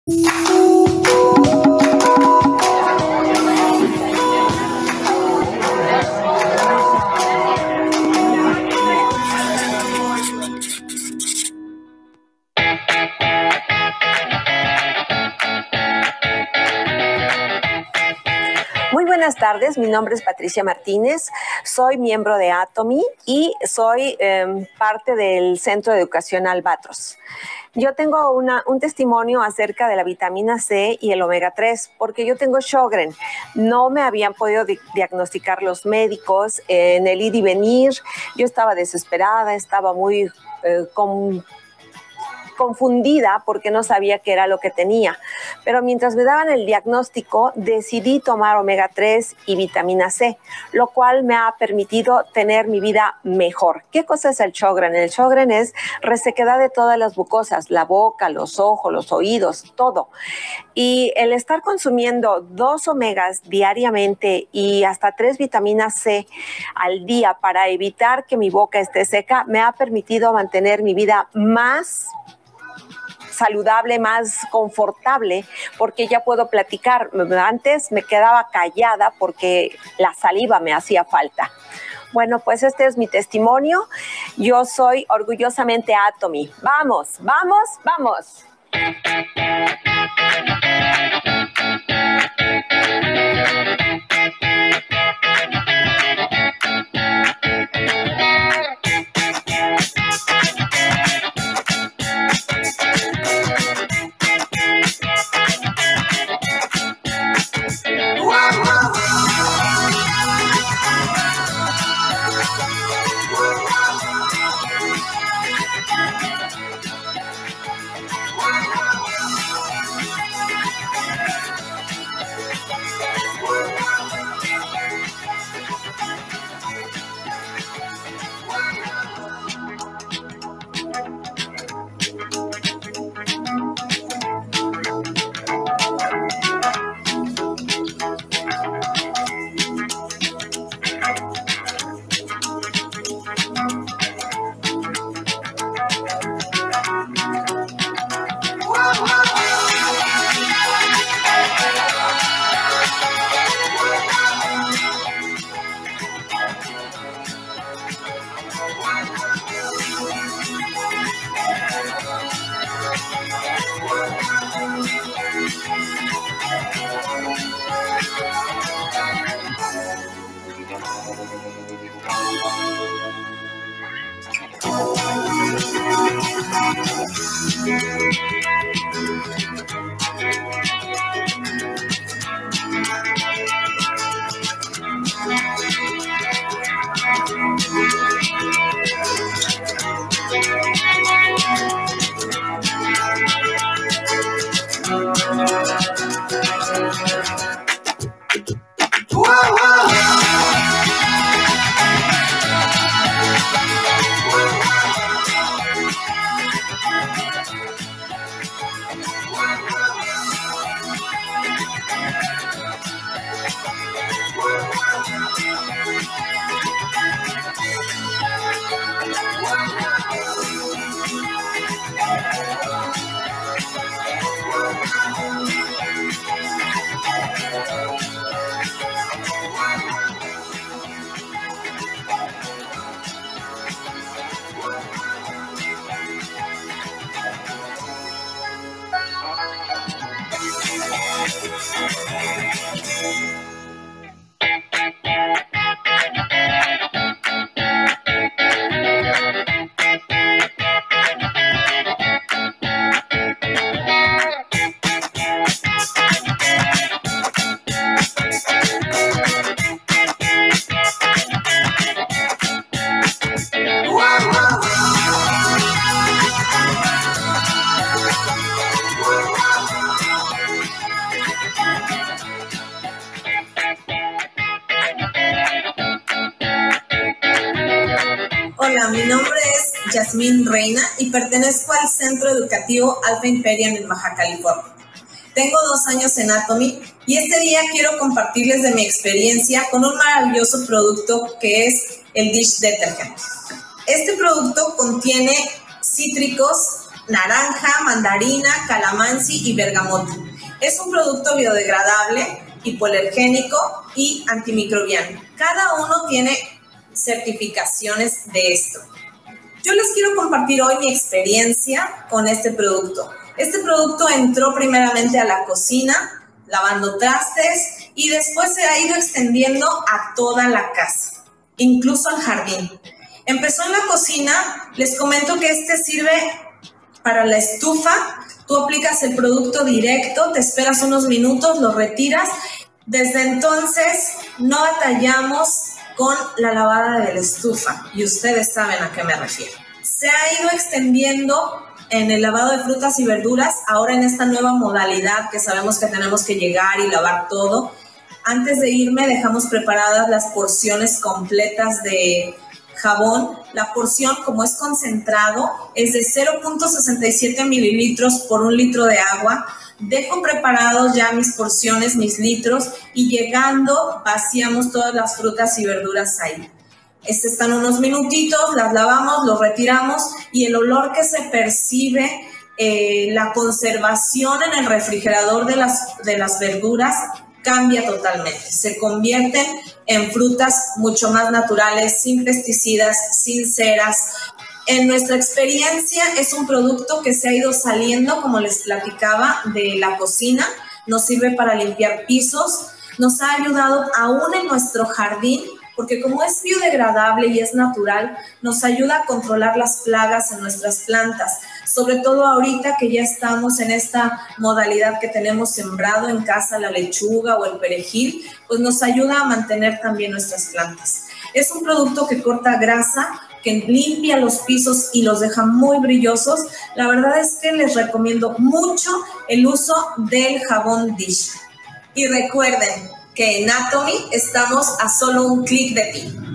Muy buenas tardes, mi nombre es Patricia Martínez, soy miembro de Atomy y soy parte del Centro de Educación Albatros. Yo tengo un testimonio acerca de la vitamina C y el omega 3, porque yo tengo Sjögren. No me habían podido diagnosticar los médicos en el ir y venir. Yo estaba desesperada, estaba muy confundida porque no sabía qué era lo que tenía. Pero mientras me daban el diagnóstico, decidí tomar omega 3 y vitamina C, lo cual me ha permitido tener mi vida mejor. ¿Qué cosa es el Sjögren? El Sjögren es resequedad de todas las mucosas, la boca, los ojos, los oídos, todo. Y el estar consumiendo 2 omegas diariamente y hasta 3 vitaminas C al día para evitar que mi boca esté seca, me ha permitido mantener mi vida más saludable, más confortable, porque ya puedo platicar. Antes me quedaba callada porque la saliva me hacía falta. Bueno, pues este es mi testimonio. Yo soy orgullosamente Atomy. ¡Vamos, vamos, vamos! Hola, mi nombre es Yasmín Reina y pertenezco al Centro Educativo Alpha Imperium en Baja California. Tengo 2 años en Atomy y este día quiero compartirles de mi experiencia con un maravilloso producto que es el Dish Detergent. Este producto contiene cítricos, naranja, mandarina, calamansi y bergamota. Es un producto biodegradable, hipoalergénico y antimicrobiano. Cada uno tiene certificaciones de esto. Yo les quiero compartir hoy mi experiencia con este producto. Este producto entró primeramente a la cocina, lavando trastes, y después se ha ido extendiendo a toda la casa, incluso al jardín. Empezó en la cocina. Les comento que este sirve para la estufa. Tú aplicas el producto directo, te esperas unos minutos, lo retiras. Desde entonces no batallamos con la lavada de la estufa, y ustedes saben a qué me refiero. Se ha ido extendiendo en el lavado de frutas y verduras, ahora en esta nueva modalidad que sabemos que tenemos que llegar y lavar todo. Antes de irme dejamos preparadas las porciones completas de jabón. La porción, como es concentrado, es de 0.67 mililitros por 1 litro de agua. Dejo preparados ya mis porciones, mis litros, y llegando vaciamos todas las frutas y verduras ahí. Están unos minutitos, las lavamos, los retiramos, y el olor que se percibe, la conservación en el refrigerador de las verduras cambia totalmente. Se convierten en frutas mucho más naturales, sin pesticidas, sin ceras. En nuestra experiencia es un producto que se ha ido saliendo, como les platicaba, de la cocina. Nos sirve para limpiar pisos, nos ha ayudado aún en nuestro jardín, porque como es biodegradable y es natural, nos ayuda a controlar las plagas en nuestras plantas, sobre todo ahorita que ya estamos en esta modalidad que tenemos sembrado en casa, la lechuga o el perejil, pues nos ayuda a mantener también nuestras plantas. Es un producto que corta grasa, que limpia los pisos y los deja muy brillosos. La verdad es que les recomiendo mucho el uso del jabón Dish. Y recuerden que en Atomy estamos a solo un clic de ti.